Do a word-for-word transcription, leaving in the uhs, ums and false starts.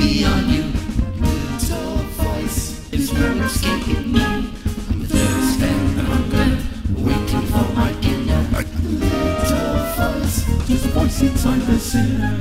beyond you. Little voice is no escaping me. I'm thirst and hunger, waiting for my dinner. Little voice, just a voice inside the sinner.